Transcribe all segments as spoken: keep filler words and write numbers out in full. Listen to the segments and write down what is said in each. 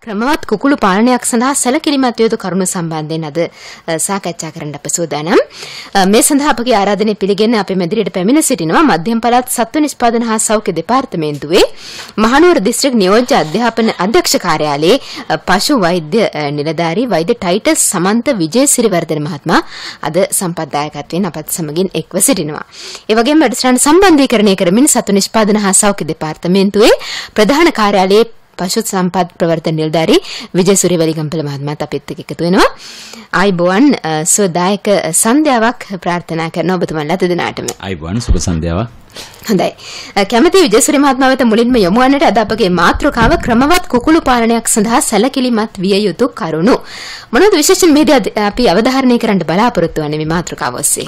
ක්‍රමවත් කුකුළු පාලනයක් සඳහා සැලකිලිමත් යුතු කරුණු සම්බන්ධයෙන් අද සාකච්ඡා කරන්න අප සූදානම්. මේ සඳහා අපගේ ආරාධනය පිළිගෙන අපේ මැදිරියට පැමිණ සිටිනවා මධ්‍යම පළාත් සත්ව නිෂ්පාදන හා සෞඛ්‍ය දෙපාර්තමේන්තුවේ මහනුවර දිස්ත්‍රික් නියෝජ්‍ය අධ්‍යාපන අධ්‍යක්ෂ කාර්යාලයේ පශු වෛද්‍ය නිලධාරී වෛද්‍ය ටයිටස් සමන්ත විජේසිරිවර්ධන මහත්මයා අද සම්පත්දායකත්වයෙන් අපත් සමගින් එක්ව සිටිනවා. ඒ වගේම වැඩසටහන සම්බන්ධීකරණය කරමින් සත්ව නිෂ්පාදන හා සෞඛ්‍ය දෙපාර්තමේන්තුවේ ප්‍රධාන කාර්යාලයේ පශු සම්පත් ප්‍රවර්තන නිලධාරී විජේසූරිය වැලිගම්පල මහත්මයාත් අපිත් එක්ක එකතු වෙනවා. ආයිබෝවන් සෝදායක සන්ධ්‍යාවක් ප්‍රාර්ථනා කරන ඔබතුමන්ලා දෙදෙනාටම. ආයිබෝවන් සුබ සන්ධ්‍යාවක්. හොඳයි. කැමති විජේසූරිය මහත්මයා වෙත මුලින්ම යොමු වන්නට අද අපගේ මාතෘකාව ක්‍රමවත් කුකුළු පාලනයක් සඳහා සැලකිලිමත් විය යුතු කරුණු. මොනවද විශේෂයෙන් මේදී අපි අවධාරණය කරන්න බලාපොරොත්තු වෙන්නේ මේ මාතෘකාව ඔස්සේ?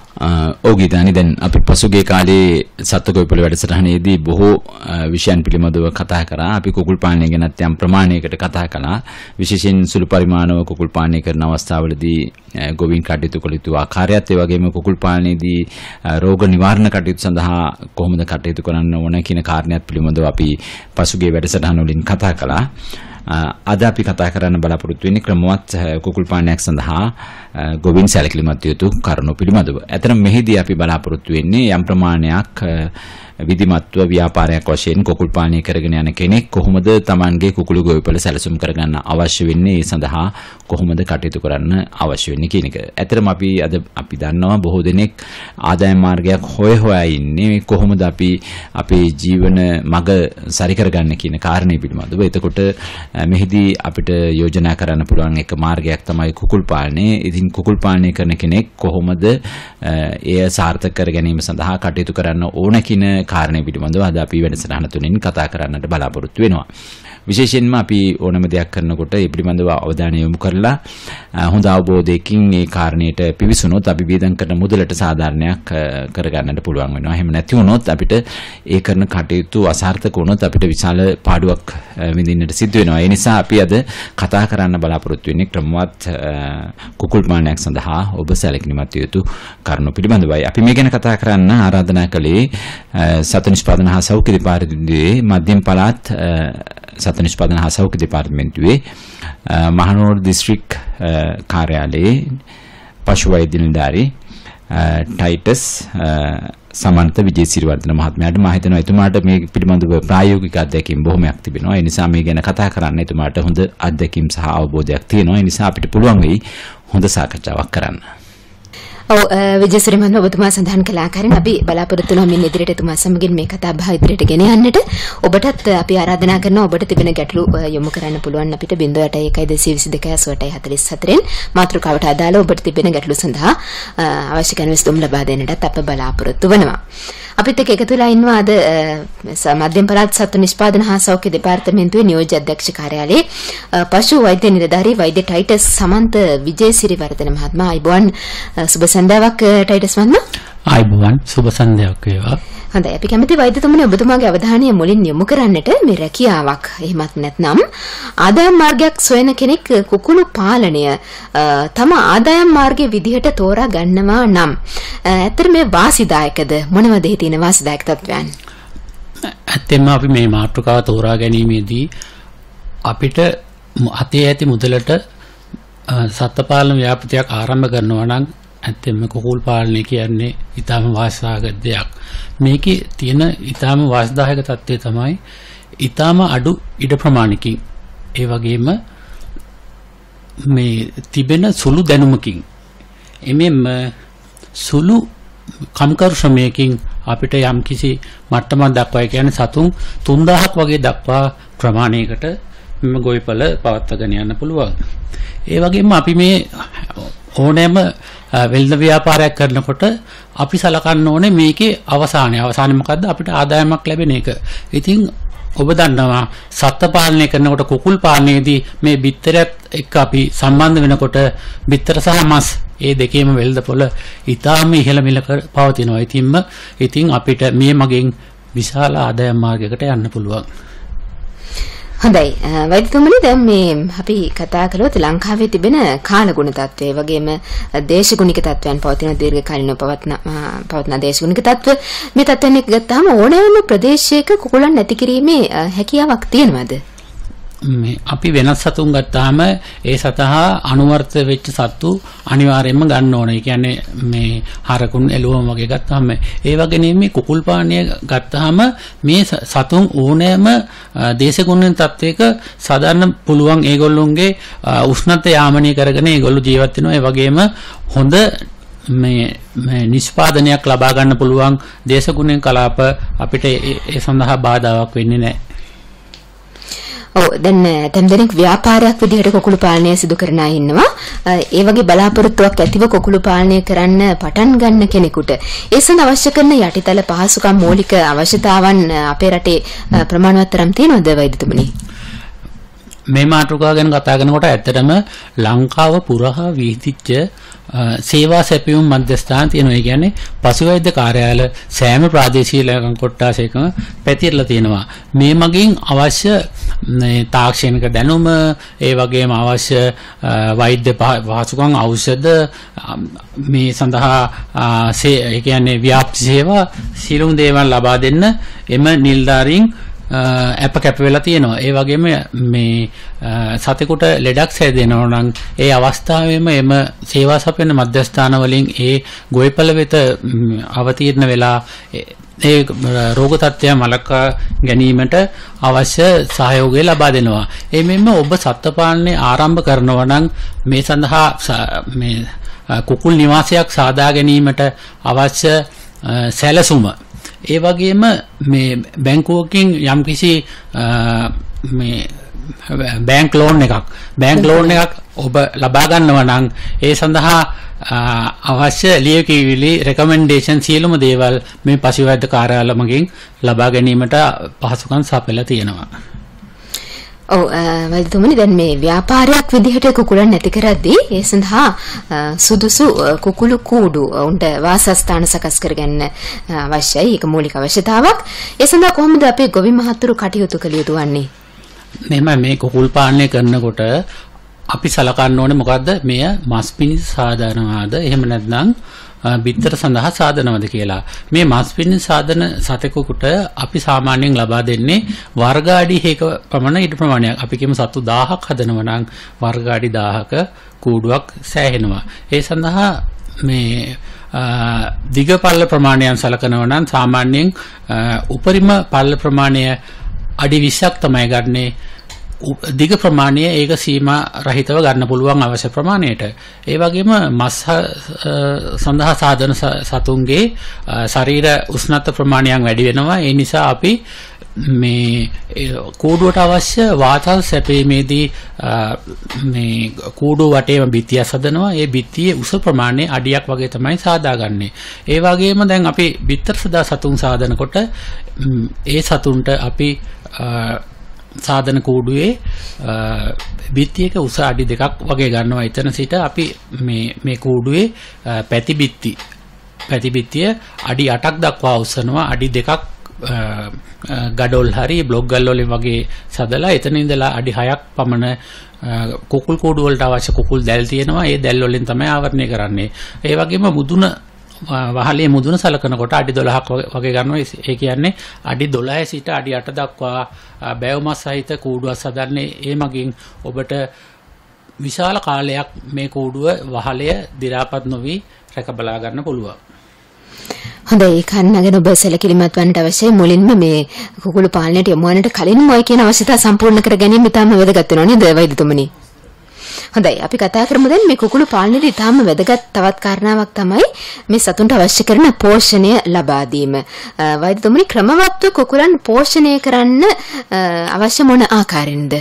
ඔව් ගීතානි දැන් අපි පසුගිය කාලේ සත්ත්වගොවිපළ වැඩසටහනේදී බොහෝ විෂයන් පිළිබඳව කතා කරා. අපි කුකුල් පාලනය ගැනත් යම් ප්‍රමාණයකට කතා කළා. විශේෂයෙන් සුළු පරිමාණව කුකුල් පාලනය කරන අවස්ථාවලදී ගොවීන් කටයුතු කළ යුතු ආකාරයත් ඒ වගේම කුකුල් පාලනයේදී රෝග නිවාරණ කටයුතු සඳහා කොහොමද කටයුතු කරන්න ඕන කියන කාරණයක් පිළිබඳව අපි පසුගිය වැඩසටහන වලින් කතා කළා. අද අපි කතා කරන්න බලාපොරොත්තු වෙන්නේ ක්‍රමවත් කුකුල් පාලනයක් සඳහා ගොවීන් සැලකිලිමත් යුතු කරුණු පිළිබඳව. ඇතනම් මෙහිදී අපි බලාපොරොත්තු වෙන්නේ යම් ප්‍රමාණයක් විධිමත්ව ව්‍යාපාරයක් වශයෙන් කුකුල් පාලනය කරගෙන යන කෙනෙක් කොහොමද Tamanගේ කුකුළු ගොවිපළ සැලසුම් කරගන්න අවශ්‍ය වෙන්නේ, ඒ සඳහා කොහොමද කටයුතු කරන්න අවශ්‍ය වෙන්නේ කියන එක. ඇතරම අපි අද අපි දන්නවා බොහෝ දෙනෙක් ආදායම් මාර්ගයක් හොය හොයා ඉන්නේ කොහොමද අපි අපේ ජීවන මඟ සරි කරගන්න කියන කාරණේ පිළිබඳව. එතකොට මෙහිදී අපිට යෝජනා කරන්න පුළුවන් එක මාර්ගයක් තමයි කුකුල් පාලනය. ඉතින් කුකුල් පාලනය කරන කෙනෙක් කොහොමද එය සාර්ථක කර ගැනීම සඳහා කටයුතු කරන්න ඕන කියන කාරණේ පිළිබඳව අද අපි වැඩසටහන තුලින් කතා කරන්නට බලාපොරොත්තු වෙනවා. විශේෂයෙන්ම අපි ඕනම දෙයක් කරනකොට ඒ පිළිබඳව අවධානය යොමු කරලා හොඳ අවබෝධයකින් මේ කාරණයට පිවිසුනොත් අපි වේදන් කරන මුදලට සාධාරණයක් කරගන්නට පුළුවන් වෙනවා. එහෙම නැති වුණොත් අපිට ඒ කරන කටයුතු අසාර්ථක වුණොත් අපිට විශාල පාඩුවක් විඳින්නට සිද්ධ වෙනවා. ඒ නිසා අපි අද කතා කරන්න බලාපොරොත්තු වෙන්නේ ක්‍රමවත් කුකුල් පාලනයක් සඳහා ඔබ සැලකිලිමත් යුතු කරුණු පිළිබඳවයි. අපි මේ ගැන කතා කරන්න ආරාධනා කළේ සත්ව නිෂ්පාදන හා සෞඛ්‍ය දෙපාර්තමේන්තුවේ මධ්‍යම පළාත් සත්ව නිෂ්පාදන හා සෞඛ්‍ය දෙපාර්තමේන්තුවේ මහනුවර දිස්ත්‍රික් කාර්යාලයේ පශු වෛද්‍ය නිලධාරී ටයිටස් සමන්ත විජේසිරිවර්ධන මහත්මයාට මම හිතනවා එතුමාට මේ පිළිබඳව ප්‍රායෝගික අත්දැකීම් බොහොමයක් තිබෙනවා. ඒ නිසා මේ ගැන කතා කරන්න එතුමාට හොඳ අත්දැකීම් සහ අවබෝධයක් තියෙනවා. ඒ නිසා අපිට පුළුවන් වෙයි හොඳ සාකච්ඡාවක් කරන්න. ඔව් විජේසූරිය මහත්මයා ඔබතුමා සඳහන් කළ ආකාරයෙන් අපි බලාපොරොත්තු වෙනවා මේ ඉදිරියට එතුමා සමගින් මේ කතා බහ ඉදිරියට ගෙන යන්නට. ඔබටත් අපි ආරාධනා කරනවා ඔබට තිබෙන ගැටලු යොමු කරන්න පුළුවන් අපිට zero eight one one two two two eight eight four four න් මාතෘකාවට අදාළව ඔබට තිබෙන ගැටලු සඳහා අවශ්‍ය කරන විසඳුම් ලබා දෙන්නටත් අප බලාපොරොත්තු වෙනවා. අපිත් එක්ක එකතු වෙලා ඉන්නවා අද මධ්‍යම පළාත් සත්ව නිෂ්පාදන හා සෞඛ්‍ය දෙපාර්තමේන්තුවේ නියෝජ්‍ය අධ්‍යක්ෂ කාර්යාලයේ පශු වෛද්‍ය නිලධාරී වෛද්‍ය ටයිටස් සමන්ත විජේසිරිවර්ධන මහත්මයා. ආයිබෝවන් සුබ සන්ධ්‍යාවක් ටයිටස් මහත්මයා. ආයිබෝවන් සුබ සන්ධ්‍යාවක් වේවා. හොඳයි, අපි කැමති වෛද්‍යතුමනි ඔබතුමාගේ අවධානය මුලින් යොමු කරන්නට මේ රැකියාවක් එහෙමත් නැත්නම් ආදායම් මාර්ගයක් සොයන කෙනෙක් කුකුළු පාලනය තම ආදායම් මාර්ගයේ විදිහට තෝරා ගන්නවා නම් ඇත්තට මේ වාසිදායකද? මොනවද ඒ තියෙන වාසිදායක තත්වයන්? ඇත්තෙන්ම අපි මේ මාතෘකාව තෝරා ගැනීමේදී අපිට අතේ ඇති මුදලට සත්ත්ව පාලන ව්‍යාපෘතියක් ආරම්භ කරනවා නම් ඇත්තෙන්ම කුකුල් පාලනය කියන්නේ ඊටාම වාසිදායක දෙයක්. මේකේ තියෙන ඊටාම වාසිදායක තත්ත්වය තමයි ඊටාම අඩු ඉඩ ප්‍රමාණිකින් ඒ වගේම මේ තිබෙන සුළු දැනුමකින් එමෙන්න සුළු කම්කරු ශ්‍රමයකින් අපිට යම් කිසි මට්ටමක් දක්වා කියන්නේ සතුන් තුන් දහසක් වගේ දක්වා ප්‍රමාණයකට මෙම ගොවිපළ පවත්වාගෙන යන්න පුළුවන්. ඒ වගේම අපි මේ ඕනෑම වෙළඳ ව්‍යාපාරයක් කරනකොට අපි සලකන්න ඕනේ මේකේ අවසානය. අවසානය මොකද්ද? අපිට ආදායමක් ලැබෙන එක. ඉතින් ඔබ දන්නවා සත්ත්ව පාලනය කරනකොට කුකුල් පාලනයේදී මේ බිත්තරයත් එක්ක අපි සම්බන්ධ වෙනකොට බිත්තර සහ මස් ඒ දෙකේම වෙළඳපොළ ඊටාම ඉහළ මිලක පවතිනවා. ඉතින්ම ඉතින් අපිට මේ මගෙන් විශාල ආදායම් මාර්ගයකට යන්න පුළුවන්. හොඳයි වෛද්‍යතුමනි, දැන් මේ අපි කතා කළොත් ලංකාවේ තිබෙන කාලගුණ තත්ත්වය වගේම දේශගුණික තත්ත්වයන් පවතින දීර්ඝකාලීනව පවත්න පවත්න දේශගුණික තත්ත්ව මේ තත්ත්වයන් එක්ක ගත්තාම ඕනෑම ප්‍රදේශයක කුකුලන් නැති කිරීමේ හැකියාවක් තියෙනවද? මේ අපි වෙනස් සතුන් ගත්තාම ඒ සතහා අනුවර්ත වෙච්ච සත්තු අනිවාර්යයෙන්ම ගන්න ඕනේ. ඒ කියන්නේ මේ හරකුන් එළුවම වගේ ගත්තාම ඒ වගේ නෙමෙයි කුකුල් පාණය ගත්තාම මේ සතුන් ඕනෑම දේශගුණෙන් තත්වයක සාධාරණ පුළුවන් ඒගොල්ලොන්ගේ උෂ්ණත්වය යාමනය කරගෙන ඒගොල්ලෝ ජීවත් වෙනවා. ඒ වගේම හොඳ මේ මේ නිෂ්පාදනයක් ලබා ගන්න පුළුවන් දේශගුණෙන් කලාප අපිට ඒ සඳහා බාධාවක් වෙන්නේ නැහැ. ඔව් දැන් තම් දෙනෙක් ව්‍යාපාරයක් විදිහට කොකුළු පාලනය සිදු කරන අය ඉන්නවා. ඒ වගේ බලාපොරොත්තුවක් ඇතිව කොකුළු පාලනය කරන්න පටන් ගන්න කෙනෙකුට ඒ සඳහා අවශ්‍ය කරන යටිතල පහසුකම් මූලික අවශ්‍යතාවන් අපේ රටේ ප්‍රමාණවත් තරම් තියෙනවද වෛද්‍යතුමනි? මේ මාතෘකාව ගැන කතා කරනකොට ඇත්තටම ලංකාව පුරා විහිදිච්ච සේවා සැපයුම් මධ්‍යස්ථාන තියෙනවා. ඒ කියන්නේ පශුවෛද්‍ය කාර්යාල සෑම ප්‍රාදේශීය ලේකම් කොට්ටාසයකම පැතිරලා තියෙනවා. මේ මගින් අවශ්‍ය තාක්ෂණික දැනුම, ඒ වගේම අවශ්‍ය වෛද්‍ය පහසුකම්, ඖෂධ මේ සඳහා ඒ කියන්නේ ව්‍යාප්ති සේවා සියලුම දේවල් ලබා දෙන්න එම නිලධාරීන් අප කැප වෙලා තියෙනවා. ඒ වගේම මේ සතෙකුට ලෙඩක් සැදෙනවා නම් ඒ අවස්ථාවේම එම සේවා සපයන මධ්‍යස්ථාන වලින් ඒ ගොවිපළ වෙත අවතීර්ණ වෙලා ඒ රෝග තත්ත්වය මලකා ගැනීමට අවශ්‍ය සහයෝගය ලබා දෙනවා. ඒ මෙන්න ඔබ සත්ත්ව පාලනය ආරම්භ කරනවා නම් මේ සඳහා මේ කුකුල් නිවාසයක් සාදා ගැනීමට අවශ්‍ය සැලසුම, ඒ වගේම මේ බැංකුවකින් යම්කිසි මේ බැංක් ලෝන් එකක් බැංක් ලෝන් එකක් ඔබ ලබා ගන්නවා නම් ඒ සඳහා අවශ්‍ය ලියකියවිලි රෙකමෙන්ඩේෂන් සියලුම දේවල් මේ පශුවෛද්‍ය කාර්යාල මගින් ලබා ගැනීමට පහසුකම් සපයලා තියෙනවා. ඔව් වෛද්‍යතුමනි දැන් මේ ව්‍යාපාරයක් විදිහට කුකුලන් නැති කරද්දී ඒ සඳහා සුදුසු කුකුළු කූඩු උන්ට වාසස්ථාන සකස් කරගන්න අවශ්‍යයි. ඒක මූලික අවශ්‍යතාවක්. ඒ සඳහා කොහොමද අපේ ගොවි මහතුරු කටයුතු කළ යුතු වන්නේ? මෙහෙම මේ කුකුල් පාලනය කරනකොට අපි සලකන්න ඕනේ මොකද්ද? මෙය මස් පිණිස සාධනවාද එහෙම නැත්නම් බිත්තර සඳහා සාධනවද කියලා. මේ මස් පිණිස සාධන සතෙකුට අපි සාමාන්‍යයෙන් ලබා දෙන්නේ වර්ගාඩි හේක ප්‍රමාණ ඊට ප්‍රමාණයක්. අපි කියමු සතු දහයක් හදනවා නම් වර්ගාඩි දහයක කූඩුවක් සෑහෙනවා. ඒ සඳහා මේ දිග පල්ල ප්‍රමාණයන් සලකනවා නම් සාමාන්‍යයෙන් උපරිම පල්ල ප්‍රමාණය අඩි විස්සක් තමයි ගන්නේ. දිග ප්‍රමාණය ඒක සීමා රහිතව ගන්න පුළුවන් අවශ්‍ය ප්‍රමාණයට. ඒ වගේම මස් සඳහා සාධන සතුන්ගේ ශරීර උෂ්ණත්ව ප්‍රමාණයන් වැඩි වෙනවා. ඒ නිසා අපි මේ කූඩුවට අවශ්‍ය වාතල් සැපීමේදී මේ කූඩුව වටේම බිත්තියක් හදනවා. ඒ බිත්තියේ උස ප්‍රමාණය අඩියක් වගේ තමයි සාදාගන්නේ. ඒ වගේම දැන් අපි බිත්තර සදා සතුන් සාදනකොට ඒ සතුන්ට අපි සාධන කූඩුවේ බිත්තියක උස අඩි දෙකක් වගේ ගන්නවා. එතන සිට අපි මේ මේ කූඩුවේ පැති බිත්ති පැති බිත්තිය අඩි අටක් දක්වා උස්සනවා. අඩි දෙකක් ගඩොල් හරි බ්ලොක් ගල් වලින් වගේ සදලා එතන ඉඳලා අඩි හයක් පමණ කුකුල් කූඩු වලට අවශ්‍ය කුකුල් දැල් තියෙනවා. ඒ දැල් වලින් තමයි ආවරණය කරන්නේ. ඒ වගේම මුදුන වහලේ මුදුන සලකනකොට අඩි දොළහක් වගේ ගන්නවා. ඒ කියන්නේ අඩි දොළහ සිට අඩි අට දක්වා බැවමස් සහිත කූඩුවක් සදන්නේ. ඒ මගින් ඔබට විශාල කාලයක් මේ කූඩුව වහලය දි รา පත් නොවි රැක බලා ගන්න පුළුවන්. හොඳයි, ඒ කන්නගෙන ඔබ සැලකිලිමත් වන්නට අවශ්‍යයි. මුලින්ම මේ කුකුළු පාලනයට යොමු වන්නට කලින්ම ඔය කියන අවශ්‍යතා සම්පූර්ණ කර ගැනීම ඉතාම වැදගත් වෙනවා නේද වෛද්‍යතුමනි? හොඳයි, අපි කතා කරමු දැන් මේ කුකුළු පාලනයේ ඉතාම වැදගත් තවත් කාරණාවක් තමයි මේ සතුන්ට අවශ්‍ය කරන පෝෂණය ලබා දීම. වෛද්‍යතුමනි, ක්‍රමවත්ව කුකුලන් පෝෂණය කරන්න අවශ්‍ය මොන ආකාරයෙන්ද?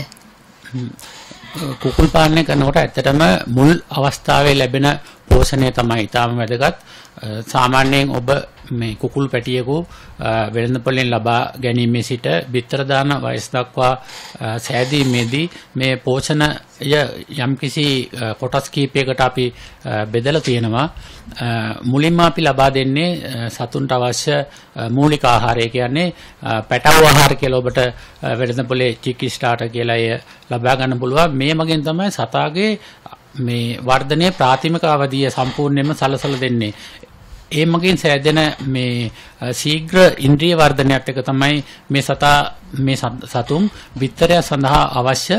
කුකුල් පාලනය කරනකොට ඇත්තටම මුල් අවස්ථාවේ ලැබෙන පෝෂණය තමයි ඉතාම වැදගත්. සාමාන්‍යයෙන් ඔබ මේ කුකුල් පැටියෙකු වෙළඳපොළෙන් ලබා ගැනීමේ සිට බිත්තර දාන වයස දක්වා සෑදීමේදී මේ පෝෂණය යම්කිසි කොටස් කීපයකට අපි බෙදලා තියෙනවා. මුලින්ම අපි ලබා දෙන්නේ සතුන්ට අවශ්‍ය මූලික ආහාරය කියන්නේ පැටව ආහාර කියලා ඔබට වෙළඳපොළේ චිකි ස්ටාර්ටර් කියලා එය ලබා ගන්න පුළුවන්. මේ මගින් තමයි සතාගේ මේ වර්ධනයේ ප්‍රාථමික අවධිය සම්පූර්ණයෙන්ම සලසලා දෙන්නේ. ඒ මගින් සෑදෙන මේ ශීඝ්‍ර ඉන්ද්‍රිය වර්ධනයත් එක තමයි මේ සතා මේ සතුන් බිත්තරය සඳහා අවශ්‍ය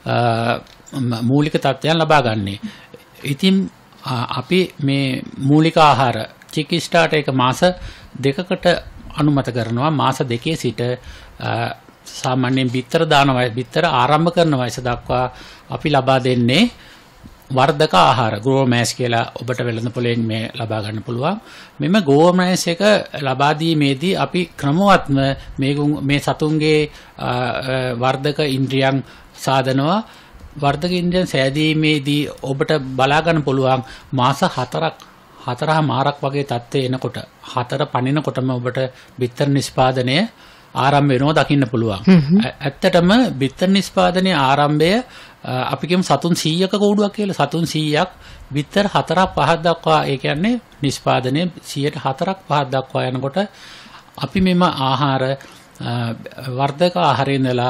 මූලික තත්ත්වයන් ලබා ගන්නේ. ඉතින් අපි මේ මූලික ආහාර චිකිත්සාට එක මාස දෙකකට අනුමත කරනවා. මාස දෙකේ සිට සාමාන්‍යයෙන් බිත්තර දාන වයස බිත්තර ආරම්භ කරන වයස දක්වා අපි ලබා දෙන්නේ වර්ධක ආහාර ග්‍රෝමෑස් කියලා ඔබට වෙළඳ පොලෙන් මේ ලබා ගන්න පුළුවන්. මෙම ග්‍රෝමෑස් එක ලබා දීමේදී අපි ක්‍රමවත්ම මේ මේ සතුන්ගේ වර්ධක ඉන්ද්‍රියන් සාදනවා. වර්ධක ඉන්ද්‍රියන් සෑදීමේදී ඔබට බලා ගන්න පුළුවන් මාස හතරක් හතරහ මාරක් වගේ තත්ත්වය එනකොට හතර පනිනකොටම ඔබට බිත්තර නිෂ්පාදනය ආරම්භ වෙනවා දකින්න පුළුවන්. ඇත්තටම බිත්තර නිෂ්පාදනයේ ආරම්භය අපි කියමු සතුන් සීයක කෝඩුවක් කියලා. සතුන් සීයක් බිත්තර හතරක් පහක් දක්වා ඒ කියන්නේ නිෂ්පාදනයේ සීයට හතරක් පහක් දක්වා යනකොට අපි මෙම ආහාර වර්ධක ආහාරේ ඉඳලා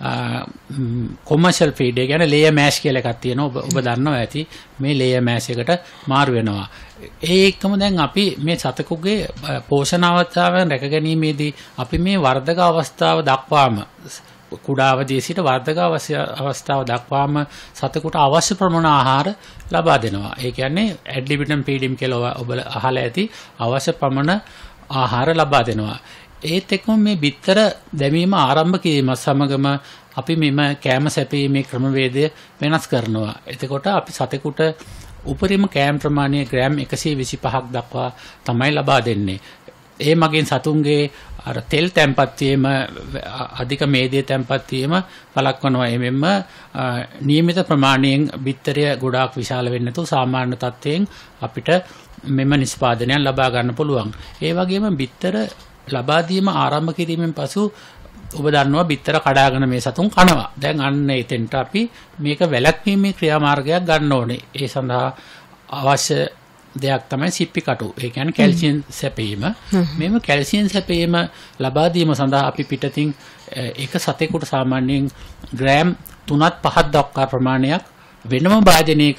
කොමර්ෂල් ෆීඩ් ඒ කියන්නේ ලේයර් මෑෂ් කියලා එකක් තියෙනවා. ඔබ ඔබ දන්නවා ඇති මේ ලේයර් මෑෂ් එකට මාරු වෙනවා. ඒ එක්කම දැන් අපි මේ සතෙකුගේ පෝෂණ අවස්ථාවෙන් රැක ගැනීමේදී අපි මේ වර්ධක අවස්ථාව දක්වාම කුඩා අවදියේ සිට වර්ධක අවස්ථාව දක්වාම සතෙකුට අවශ්‍ය ප්‍රමාණ ආහාර ලබා දෙනවා. ඒ කියන්නේ ඇඩ් ලිබිටම් ෆීඩින් කියලා ඔබ අහලා ඇති අවශ්‍ය ප්‍රමාණ ආහාර ලබා දෙනවා. ඒත් එක්කම මේ බිත්තර දැමීම ආරම්භ කිරීම සමගම අපි මෙම කෑම සැපීමේ ක්‍රමවේදය වෙනස් කරනවා. එතකොට අපි සතෙකුට උපරිම කෑම ප්‍රමාණය ග්‍රෑම් එකසිය විසිපහක් දක්වා තමයි ලබා දෙන්නේ. ඒ මගින් සතුන්ගේ අර තෙල් තැම්පත් වීම අධික මේදයේ තැම්පත් වීම වළක්වනවා. එමෙන්න නියමිත ප්‍රමාණයෙන් බිත්තරය ගොඩාක් විශාල වෙන්නේ නැතුව සාමාන්‍ය තත්ත්වයෙන් අපිට මෙම නිෂ්පාදනයන් ලබා ගන්න පුළුවන්. ඒ වගේම බිත්තර ලබා දීම ආරම්භ කිරීමෙන් පසු ඔබ දන්නවා බිත්තර කඩාගෙන මේ සතුන් කනවා. දැන් අන්න එතෙන්ට අපි මේක වැළැක්වීමේ ක්‍රියාමාර්ගයක් ගන්න ඕනේ. ඒ සඳහා අවශ්‍ය දෙයක් තමයි සිප්පි කටු. ඒ කියන්නේ කැල්සියම් සැපීම. මේම කැල්සියම් සැපීම ලබා දීම සඳහා අපි පිටතින් එක සතෙකුට සාමාන්‍යයෙන් ග්‍රෑම් තුනත් පහක් දක්වා ප්‍රමාණයක් වෙනම භාජනයක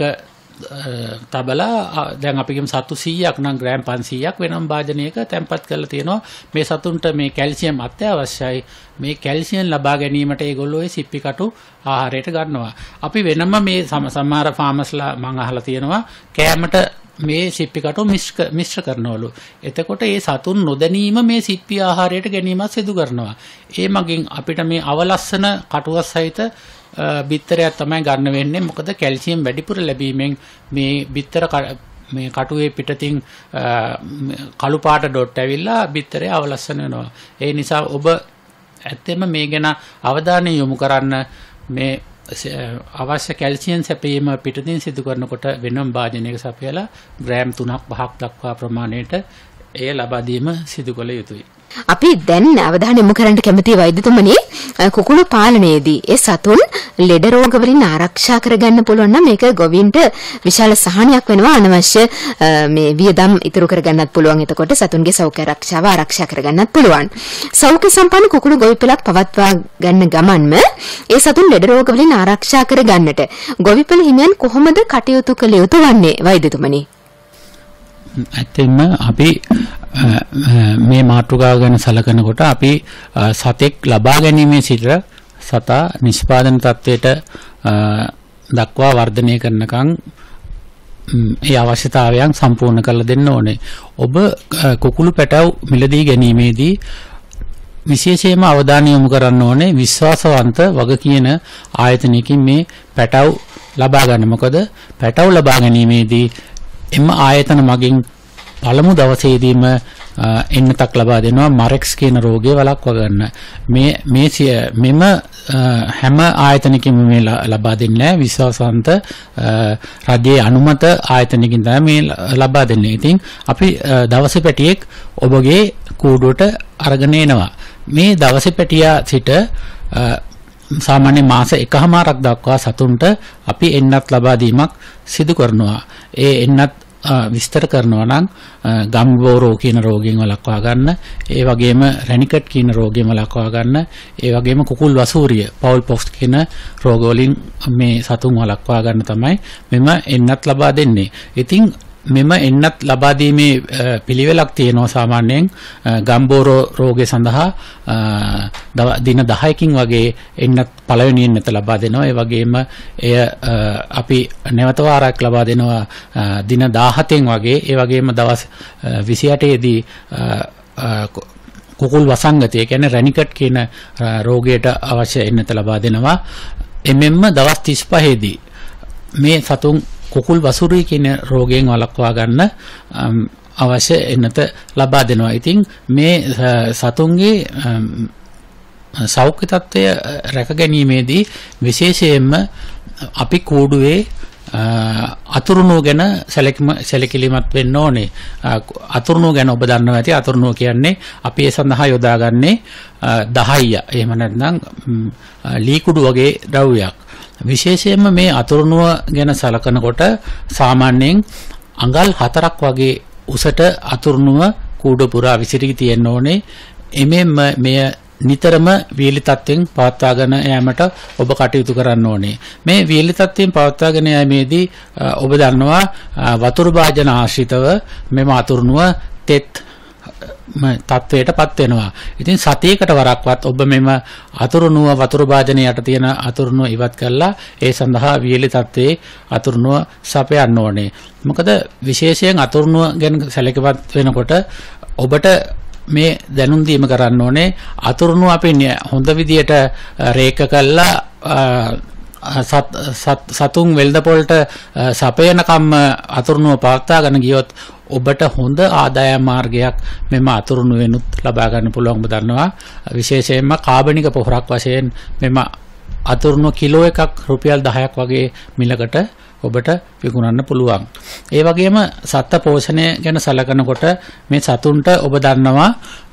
තබලා දැන් අපි කියමු සතු සීයක් නම් ග්‍රෑම් පන්සීයක් වෙනම භාජනයක තැම්පත් කරලා තියෙනවා. මේ සතුන්ට මේ කැල්සියම් අත්‍යවශ්‍යයි. මේ කැල්සියම් ලබා ගැනීමට ඒගොල්ලෝ ඒ සිප්පි කටු ආහාරයට ගන්නවා. අපි වෙනම මේ සමහර ෆාමස්ලා මම අහලා තියෙනවා කෑමට මේ සිප්පි කටු මිශ්‍ර කරනවලු. එතකොට ඒ සතුන් නොදැනීම මේ සිප්පි ආහාරයට ගැනීමත් සිදු කරනවා. ඒ මගින් අපිට මේ අවලස්සන කටුවක් සහිත බිත්තරයක් තමයි ගන්න වෙන්නේ. මොකද කැල්සියම් වැඩිපුර ලැබීමෙන් මේ බිත්තර මේ කටුවේ පිටතින් කළු පාට ඩොට් ඇවිල්ලා බිත්තරය අවලස්සන වෙනවා. ඒ නිසා ඔබ ඇත්තෙම මේ ගැන අවධානය යොමු කරන්න. මේ අවශ්‍ය කැල්සියම් සැපීම පිටතින් සිදු කරනකොට වෙනම භාජනයක සපයලා ග්‍රෑම් තුනක් පහක් දක්වා ප්‍රමාණයට එය ලබා දීම සිදු කළ යුතුයි. අපි දැන් අවධානය යොමු කරන්න කැමති වෛද්‍යතුමනි කුකුළු පාලනයේදී ඒ සතුන් ලෙඩ රෝග වලින් ආරක්ෂා කරගන්න පුළුවන් නම් මේක ගොවීන්ට විශාල සහනයක් වෙනවා. අනවශ්‍ය මේ වියදම් ඉතුරු කරගන්නත් පුළුවන්. එතකොට සතුන්ගේ සෞඛ්‍ය ආරක්ෂාව ආරක්ෂා කරගන්නත් පුළුවන්. සෞඛ්‍ය සම්පන්න කුකුළු ගොවිපලක් පවත්වා ගන්න ගමන්ම ඒ සතුන් ලෙඩ රෝග වලින් ආරක්ෂා කරගන්නට ගොවිපල හිමියන් කොහොමද කටයුතු කළ යුතු වන්නේ වෛද්‍යතුමනි? ඇත්තෙන්ම අපි මේ මාතෘකාව ගැන සලකනකොට අපි සතෙක් ලබා ගැනීමේ සිට සතා නිෂ්පාදන තත්ත්වයට දක්වා වර්ධනය කරනකම් ඒ අවශ්‍යතාවයන් සම්පූර්ණ කරලා දෙන්න ඕනේ. ඔබ කුකුළු පැටව් මිලදී ගැනීමේදී විශේෂයෙන්ම අවධානය යොමු කරන්න ඕනේ විශ්වාසවන්ත වග කියන ආයතනයකින් මේ පැටව් ලබා ගන්න. මොකද පැටව් ලබා ගැනීමේදී එම ආයතන මගින් පළමු දවසේදීම එන්නතක් ලබා දෙනවා මරෙක්ස් කියන රෝගය වළක්වා ගන්න. මේ මේ මෙම හැම ආයතනකින්ම මේ ලබා දෙන්නේ විශ්වාසවන්ත රජයේ අනුමත ආයතනකින් තමයි මේ ලබා දෙන්නේ. ඉතින් අපි දවසේ පැටියෙක් ඔබගේ කූඩුවට අරගෙන එනවා. මේ දවසේ පැටියා සිට සාමාන්‍ය මාස එකහමාරක් දක්වා සතුන්ට අපි එන්නත් ලබා දීමක් සිදු කරනවා. ඒ එන්නත් විස්තර කරනවා නම් ගම්බෝරෝ කියන රෝගයෙන් වළක්වා ගන්න, ඒ වගේම රැනිකට් කියන රෝගයෙන් වළක්වා ගන්න, ඒ වගේම කුකුල් වසූරිය පවුල් පොක්ස් කියන රෝග වලින් මේ සතුන් වළක්වා ගන්න තමයි මෙම එන්නත් ලබා දෙන්නේ. ඉතින් මෙම එන්නත් ලබා දීමේ පිළිවෙලක් තියෙනවා සාමාන්‍යයෙන් ගම්බෝරෝ රෝගය සඳහා දින දහයකින් වගේ එන්නත් පළවෙනි එන්නත ලබා දෙනවා. ඒ වගේම එය අපි නැවත වාරයක් ලබා දෙනවා දින දාහතෙන් වගේ. ඒ වගේම දවස් විසිඅටේ දී කුකුල් වසංගතය කියන්නේ රැනිකට් කියන රෝගයට අවශ්‍ය එන්නත ලබා දෙනවා. එමෙන්න දවස් තිස්පහේ දී මේ සතුන් කුකුල් වසුරුයි කියන රෝගයෙන් වළක්වා ගන්න අවශ්‍ය එන්නත ලබා දෙනවා. ඉතින් මේ සතුන්ගේ සෞඛ්‍ය තත්ත්වය රැක ගැනීමේදී විශේෂයෙන්ම අපි කූඩුවේ අතුරුණුව ගැන සැලකිලිමත් වෙන්න ඕනේ. අතුරුණුව ගැන ඔබ දන්නවා ඇති. අතුරුණුව කියන්නේ අපි ඒ සඳහා යොදාගන්නේ දහයිය. එහෙම නැත්නම් ලීකුඩු වගේ ද්‍රව්‍යයක්. විශේෂයෙන්ම මේ අතුරුණුව ගැන සලකනකොට සාමාන්‍යයෙන් අඟල් හතරක් වගේ උසට අතුරුණුව කූඩු පුරා විසිරී තියෙන්න ඕනේ. එමෙන්න මෙය නිතරම වීලි තත්ත්වෙන් පවත්වාගෙන යාමට ඔබ කටයුතු කරන්න ඕනේ. මේ වීලි තත්ත්වෙන් පවත්වාගෙන යාමේදී ඔබ දන්නවා වතුරු භාජන ආශ්‍රිතව මෙම අතුරුණුව තෙත් තත්වයටපත් වෙනවා. ඉතින් සතියකට වරක්වත් ඔබ මෙම අතුරුණුව වතුරු භාජනයේ යට තියෙන අතුරුණුව ඉවත් කරලා ඒ සඳහා වියලි තත්වයේ අතුරුණුව සපයන්න ඕනේ. මොකද විශේෂයෙන් අතුරුණුව ගැන සැලකිලිමත් වෙනකොට ඔබට මේ දැනුම් දීම කරන්න ඕනේ. අතුරුණුව අපි හොඳ විදියට රේක කළා සතුන් වෙළඳ පොළට සපයන කම්ම අතුරුණුව පවත්වාගෙන ගියොත් ඔබට හොඳ ආදායම් මාර්ගයක් මෙම අතුරුණුවෙනුත් ලබා ගන්න පුළුවන්. ඔබ දන්නවා විශේෂයෙන්ම කාබනික පොහොරක් වශයෙන් මෙම අතුරුණුව කිලෝ එකක් රුපියල් දහයක් වගේ මිලකට ඔබට විකුණන්න පුළුවන්. ඒ වගේම සත්ත්ව පෝෂණය ගැන සැලකනකොට මේ සතුන්ට ඔබ දන්නවා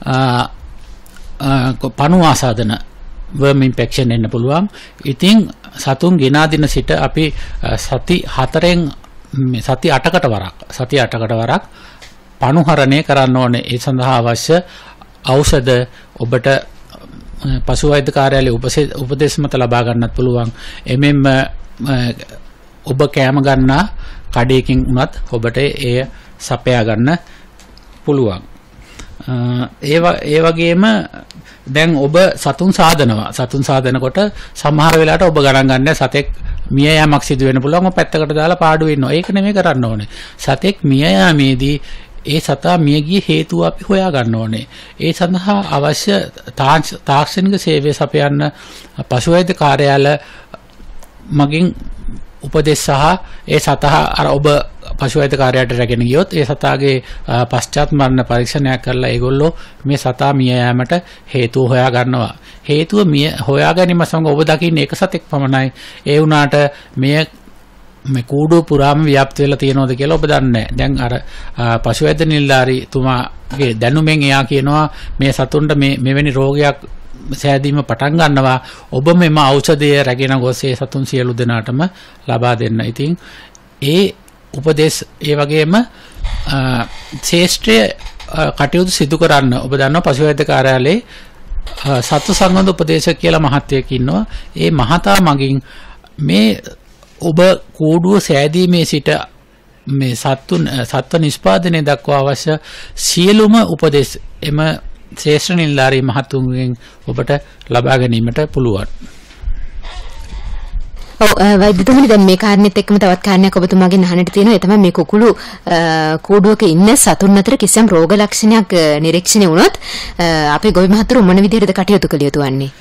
පණු ආසාදන worm infection එන්න පුළුවන්. ඉතින් සතුන් ගෙනා දින සිට අපි සති හතරෙන් සති අටකට වරක් සති අටකට වරක් පණුහරණය කරන්න ඕනේ. ඒ සඳහා අවශ්‍ය ඖෂධ ඔබට පශු වෛද්‍ය කාර්යාලයේ උපදෙස් මත ලබා ගන්නත් පුළුවන්. එමෙන්න ඔබ කැම ගන්නා කඩේකින් උනත් ඔබට එය සපයා ගන්න පුළුවන්. ඒ ඒ වගේම දැන් ඔබ සතුන් සාදනවා. සතුන් සාදනකොට සමහර වෙලාවට ඔබ ගණන් ගන්න සතෙක් මිය යාමක් සිදු වෙන්න පුළුවන්. ඔබ පැත්තකට දාලා පාඩුවේ ඉන්නවා. ඒක නෙමෙයි කරන්න ඕනේ. සතෙක් මිය යාමේදී ඒ සතා මිය ගිය හේතුව අපි හොයා ගන්න ඕනේ. ඒ සඳහා අවශ්‍ය තාක්ෂණික සේවය සපයන්න පශු වෛද්‍ය කාර්යාල මගින් උපදෙස් සහ ඒ සතා අර ඔබ පශු වෛද්‍ය කාර්යාලයට රැගෙන ගියොත් ඒ සතාගේ පශ්චාත් මරණ පරීක්ෂණයක් කරලා ඒගොල්ලෝ මේ සතා මිය යාමට හේතුව හොයා ගන්නවා. හේතුව මිය හොයා ගැනීම සමග ඔබ දකින්නේ එක සතෙක් පමණයි. ඒ වුණාට මෙය මේ කූඩුව පුරාම ව්‍යාප්ත වෙලා තියෙනවද කියලා ඔබ දන්නේ නැහැ. දැන් අර පශු වෛද්‍ය නිලධාරී තුමාගේ දැනුමෙන් එයා කියනවා මේ සතුන්ට මේ මෙවැනි රෝගයක් සෑදීම පටන් ගන්නවා. ඔබ මෙම ඖෂධය රැගෙන ගොස් ඒ සතුන් සියලු දෙනාටම ලබා දෙන්න. ඉතින් ඒ උපදේශ ඒ වගේම ශේෂ්ත්‍රයේ කටයුතු සිදු කරන්න ඔබ දන්නවා පශු වෛද්‍ය කාර්යාලයේ සත්ව සංවර්ධන උපදේශක කියලා මහත්තයෙක් ඉන්නවා. ඒ මහතා මගින් මේ ඔබ කූඩුව සෑදීමේ සිට මේ සත්තු සත්ව නිෂ්පාදනය දක්වා අවශ්‍ය සියලුම උපදෙස් එම ශ්‍රේෂ්ඨ නිලධාරී මහතුන්ගෙන් ඔබට ලබා ගැනීමට පුළුවන්. ඔව් වෛද්‍යතුමනි දැන් මේ කාරණෙත් එක්කම තවත් කාරණයක් ඔබතුමාගෙන් අහන්නට තියෙනවා. ඒ තමයි මේ කුකුළු කූඩුවක ඉන්න සතුන් අතර කිසියම් රෝග ලක්ෂණයක් නිරීක්ෂණය වුණොත් අපේ ගොවි මහතුරු මොන විදිහටද කටයුතු කළ යුතු වන්නේ?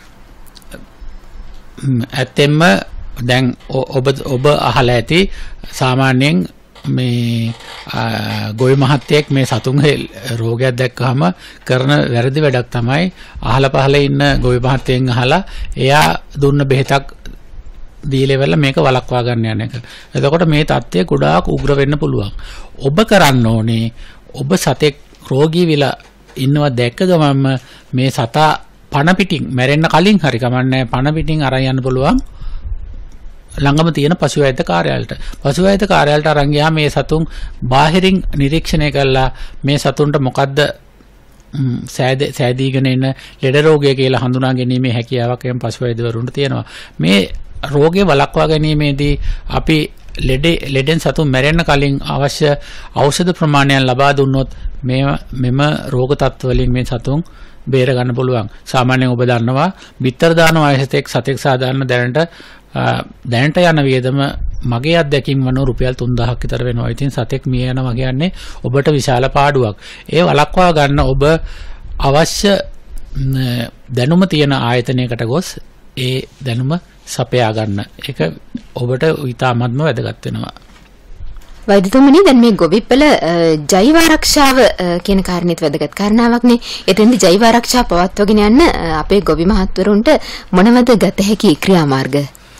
ඇත්තෙන්ම දැන් ඔබ ඔබ අහලා ඇති සාමාන්‍යයෙන් මේ ගොවි මහත්තයෙක් මේ සතුන්ගේ රෝගයක් දැක්කහම කරන වැරදි වැඩක් තමයි අහල පහල ඉන්න ගොවි මහත්තයෙන් අහලා එයා දුන්න බෙහෙතක් දීලා වෙලා මේක වළක්වා ගන්න යන එක. එතකොට මේ தත්ත්වය ගොඩාක් උග්‍ර වෙන්න පුළුවන්. ඔබ කරන්න ඕනේ ඔබ සතෙක් රෝගී වෙලා ඉන්නවා දැක්ක ගමන්ම මේ සතා පණ පිටින් මැරෙන්න කලින් හරි කමන්නේ පණ පිටින් අරන් යන්න පුළුවන්. ළඟම තියෙන පශු වෛද්‍ය කාර්යාලයට. පශු වෛද්‍ය කාර්යාලයට අරන් ගියා මේ සතුන් බාහිරින් නිරීක්ෂණය කළා මේ සතුන්ට මොකද්ද සෑද සෑදීගෙන එන ලෙඩ රෝගය කියලා හඳුනා ගැනීමේ හැකියාවක් එම් පශු වෛද්‍යවරුන්ට තියෙනවා. මේ රෝගේ වළක්වා ගැනීමේදී අපි ලෙඩේ ලෙඩෙන් සතුන් මැරෙන්න කලින් අවශ්‍ය ඖෂධ ප්‍රමාණයක් ලබා දුන්නොත් මේ මෙම රෝග තත්ත්ව වලින් මේ සතුන් බේර ගන්න පුළුවන්. සාමාන්‍යයෙන් ඔබ දන්නවා බිත්තර දාන වයසතෙක් සතෙක් සාධාරණ දැනට දැනට යන වියදම මගේ අත්දැකීම් වන රුපියල් තුන්දාහක් විතර වෙනවා. ඉතින් සතෙක් මිය යනවා කියන්නේ ඔබට විශාල පාඩුවක්. ඒ වළක්වා ගන්න ඔබ අවශ්‍ය දැනුම තියෙන ආයතනයකට ගොස් ඒ දැනුම සපයා ගන්න. ඒක ඔබට ඉතාමත්ම වැදගත් වෙනවා. වෛද්‍යතුමනි දැන් මේ ගොවිපළ ජෛව ආරක්ෂාව කියන කාරණේත් වැදගත් කාරණාවක්නේ. එතෙන්දී ජෛව ආරක්ෂාව පවත්වාගෙන යන්න අපේ ගොවි මහත්වරුන්ට මොනවද ගත හැකි ක්‍රියාමාර්ග?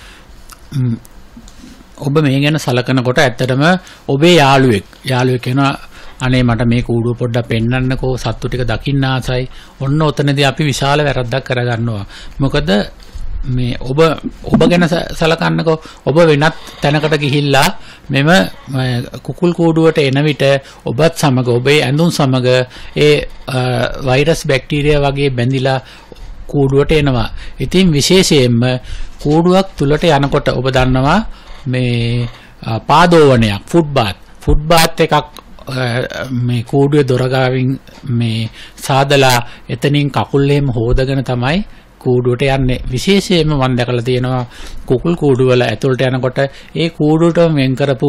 ඔබ මේ ගැන සලකනකොට ඇත්තටම ඔබේ යාළුවෙක් යාළුවෙක් කියනවා අනේ මට මේ කූඩුව පොඩ්ඩක් පෙන්වන්නකෝ සත්තු ටික දකින්න ආසයි. ඔන්න ඔතනදී අපි විශාල වැරද්දක් කරගන්නවා. මොකද මේ ඔබ ඔබ ගැන සලකන්නකෝ ඔබ වෙනත් තැනකට ගිහිල්ලා මෙම කුකුල් කූඩුවට එන විට ඔබත් සමග ඔබේ ඇඳුම් සමග ඒ වෛරස් බැක්ටීරියා වගේ බැඳිලා කූඩුවට එනවා. ඉතින් විශේෂයෙන්ම කූඩුවක් තුලට යනකොට ඔබ දන්නවා මේ පාදෝවණයක් ෆුඩ් බාත් ෆුඩ් බාත් එකක් මේ කූඩුවේ දොර ගාවින් මේ සාදලා එතනින් කකුල් එහෙම හොදගෙන තමයි කූඩුවට යන්නේ. විශේෂයෙන්ම මම දැකලා තියෙනවා කුකුල් කූඩු වල ඇතුළට යනකොට ඒ කූඩුවට වෙන් කරපු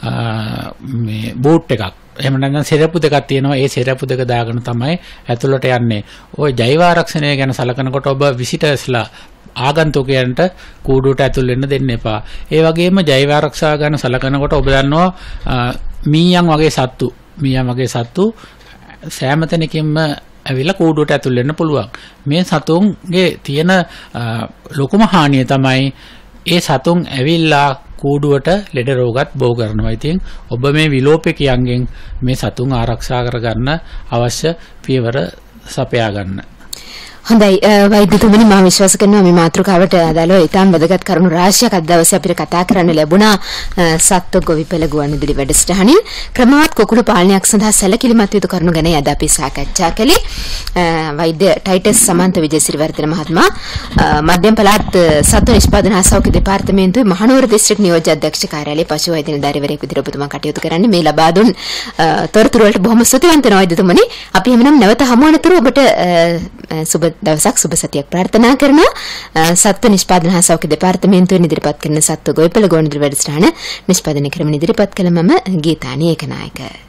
මේ බූට් එකක් එහෙම නැත්නම් සෙරප්පු දෙකක් තියෙනවා. ඒ සෙරප්පු දෙක දාගෙන තමයි ඇතුළට යන්නේ. ওই ජෛව ආරක්ෂණය ගැන සලකනකොට ඔබ විසිටර්ස්ලා ආගන්තුකයන්ට කූඩුවට ඇතුල් වෙන්න දෙන්න එපා. ඒ වගේම ජෛව ආරක්ෂාව ගැන සලකනකොට ඔබ දන්නවා මීයන් වගේ සත්තු මීයන් වගේ සත්තු සෑම තැනකින්ම ඇවිල්ලා කූඩුවට ඇතුල් වෙන්න පුළුවන්. මේ සතුන්ගේ තියෙන ලොකුම හානිය තමයි ඒ සතුන් ඇවිල්ලා කූඩුවට ලෙඩ රෝගත් බෝ කරනවා. ඉතින් ඔබ මේ විලෝපකයන්ගෙන් මේ සතුන් ආරක්ෂා කරගන්න අවශ්‍ය පියවර සපයා ගන්න. හොඳයි වෛද්‍යතුමනි මම විශ්වාස කරනවා මේ මාතෘකාවට අදාළව ඉතාම වැදගත් කරුණු රාශියක් අද දවසේ අපිට කතා කරන්න ලැබුණා. සත්ව ගොවිපළ ගුවන්විදුලි වැඩසටහනින් ක්‍රමවත් කුකුළු පාලනයක් සඳහා සැලකිලිමත් යුතු කරුණු ගැන අද අපි සාකච්ඡා කළේ. වෛද්‍ය ටයිටස් සමන්ත විජේසිරිවර්ධන මහත්මයා මධ්‍යම පළාත් සත්ව නිෂ්පාදන හා සෞඛ්‍ය දෙපාර්තමේන්තුවේ මහනුවර දිස්ත්‍රික් නියෝජ්‍ය අධ්‍යක්ෂ කාර්යාලයේ පශු වෛද්‍ය නිලධාරිවරයෙකු විදිහට ඔබතුමා කටයුතු කරන්නේ. මේ ලබා දුන් තොරතුරු වලට බොහොම ස්තුතිවන්ත වෙනවා වෛද්‍යතුමනි. අපි එhmenan නැවත හමු වනතුරු ඔබට සුබ දවසක් සුබ සතියක් ප්‍රාර්ථනා කරනවා. සත්ව නිෂ්පාදන හා සෞඛ්‍ය දෙපාර්තමේන්තුවෙන් ඉදිරිපත් කරන සත්ව ගොවිපළ ගුවන්විදුලි වැඩසටහන නිෂ්පාදනය කරමින් ඉදිරිපත් කළ මම ගීතානි ඒකනායක.